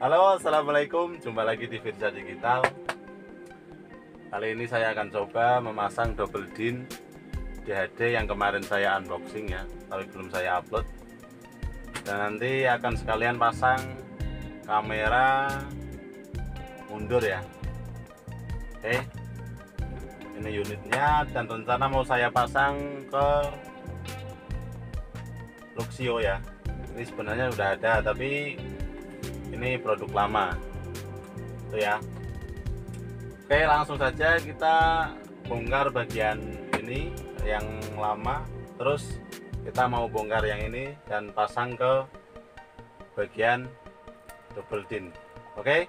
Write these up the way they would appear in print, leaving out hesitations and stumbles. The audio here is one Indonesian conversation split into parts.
Halo, assalamualaikum. Jumpa lagi di Firza Digital. Kali ini saya akan coba memasang double din DHD yang kemarin saya unboxing ya, tapi belum saya upload. Dan nanti akan sekalian pasang kamera mundur ya. Oke, ini unitnya dan rencana mau saya pasang ke Luxio ya. Ini sebenarnya udah ada, tapi ini produk lama itu ya. Oke, langsung saja kita bongkar bagian ini yang lama, terus kita mau bongkar yang ini dan pasang ke bagian double din. Oke.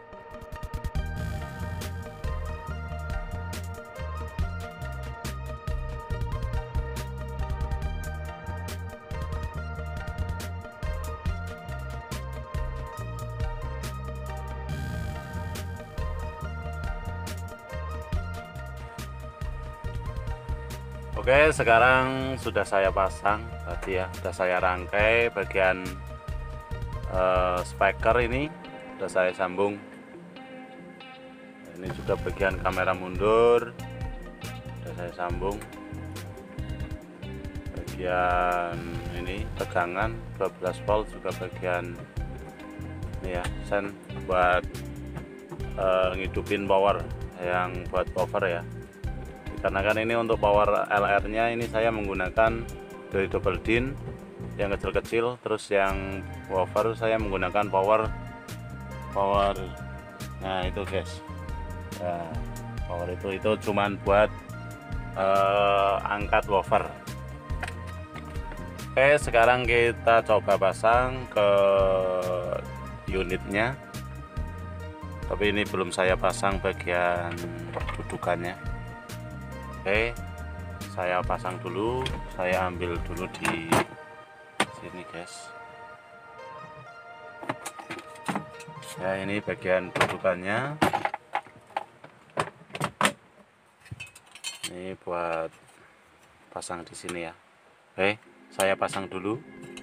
Oke, sekarang sudah saya pasang tadi ya, sudah saya rangkai bagian speaker ini, sudah saya sambung. Ini juga bagian kamera mundur, sudah saya sambung. Bagian ini tegangan 12 volt juga bagian ini ya, sen buat ngidupin power yang buat cover ya. Karena kan ini untuk power LR nya ini saya menggunakan dari double din yang kecil-kecil, terus yang woofer saya menggunakan power. Nah itu guys, nah, power itu cuman buat angkat woofer. Oke, sekarang kita coba pasang ke unitnya, tapi ini belum saya pasang bagian dudukannya. Oke, saya pasang dulu, saya ambil dulu di sini guys ya. Ini bagian dudukannya, ini buat pasang di sini ya. Oke, saya pasang dulu.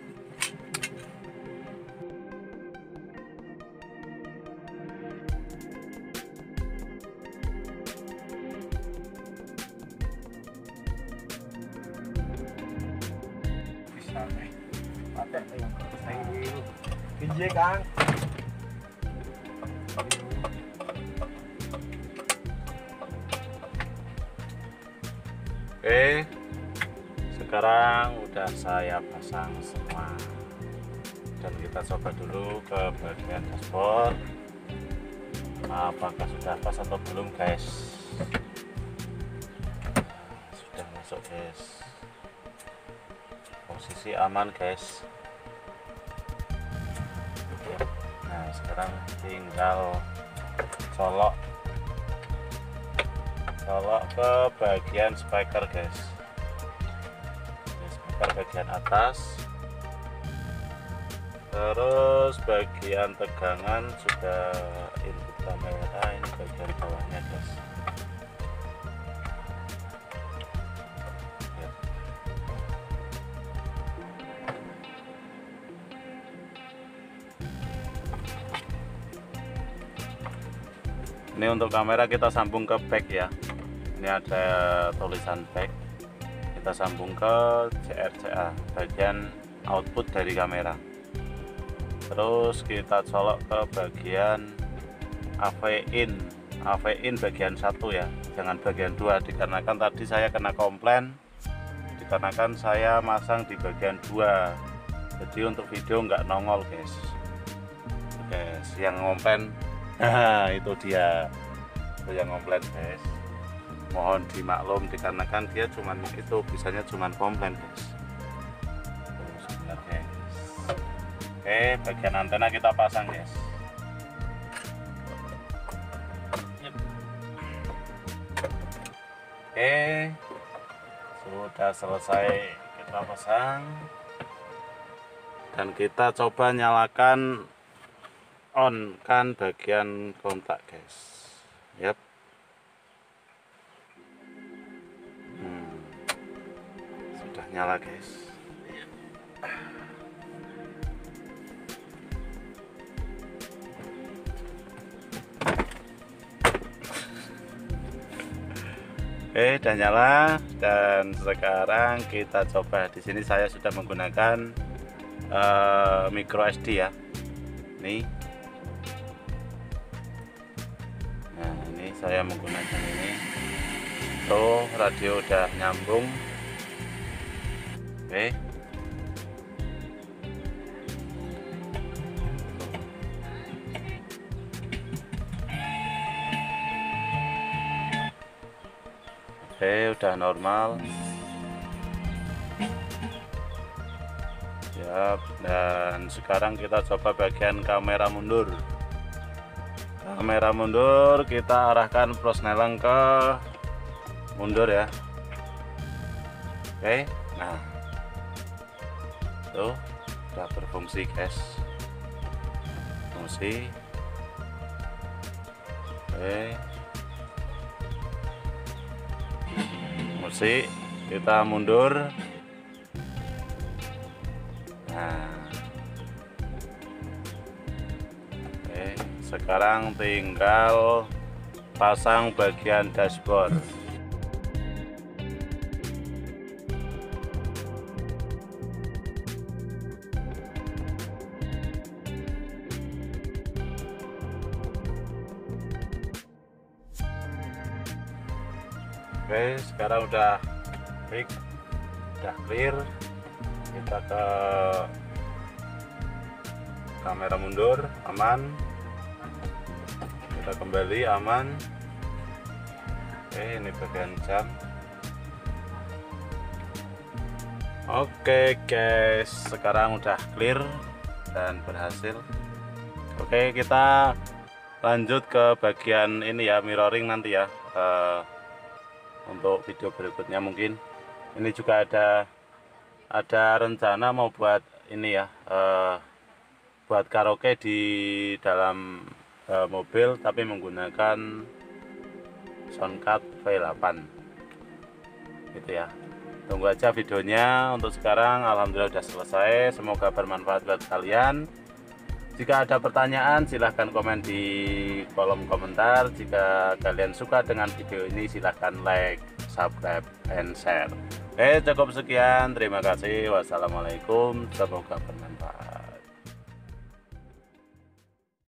Pinjai Kang. Oke, sekarang udah saya pasang semua dan kita coba dulu ke bagian dashboard apakah sudah pas atau belum guys. Sudah masuk guys, posisi aman guys. Nah sekarang tinggal colok ke bagian speaker guys. Ini speaker bagian atas, terus bagian tegangan sudah input kamera, ini bagian bawahnya guys ya. Ini untuk kamera kita sambung ke back ya. Ini ada tulisan back, kita sambung ke CRCA bagian output dari kamera. Terus kita colok ke bagian AV in bagian 1 ya, jangan bagian 2, dikarenakan tadi saya kena komplain dikarenakan saya masang di bagian 2, jadi untuk video nggak nongol guys. Guys yang komplain itu dia, itu yang komplain guys, mohon dimaklum dikarenakan dia cuman itu bisanya cuman komplain guys. Oke, bagian antena kita pasang guys. Oke, sudah selesai kita pasang dan kita coba nyalakan on kan bagian kontak guys. Yap. Sudah nyala guys. Oke, udah nyala dan sekarang kita coba. Di sini saya sudah menggunakan micro SD ya. Nih. Nah, ini saya menggunakan ini. Tuh, radio udah nyambung. Oke. Oke, udah normal. Siap. Dan sekarang kita coba bagian kamera mundur. Kamera mundur kita arahkan prosneleng ke mundur ya. Oke. Nah, tuh udah berfungsi guys. Fungsi. Oke. Musik kita mundur. Nah, oke, sekarang tinggal pasang bagian dashboard. Oke, sekarang udah fix, udah clear. Kita ke kamera mundur, aman. Kita kembali, aman. Oke, ini bagian jam. Oke guys, sekarang udah clear dan berhasil. Oke, kita lanjut ke bagian ini ya, mirroring nanti ya. Untuk video berikutnya mungkin. Ini juga ada rencana mau buat ini ya, buat karaoke di dalam mobil tapi menggunakan Soundcard V8 gitu ya. Tunggu aja videonya. Untuk sekarang alhamdulillah sudah selesai, semoga bermanfaat buat kalian. Jika ada pertanyaan silahkan komen di kolom komentar. Jika kalian suka dengan video ini silahkan like, subscribe, and share. Oke, cukup sekian. Terima kasih. Wassalamualaikum. Semoga bermanfaat.